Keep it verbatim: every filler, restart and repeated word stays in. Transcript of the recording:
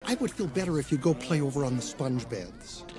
I would feel better if you go play over on the sponge beds.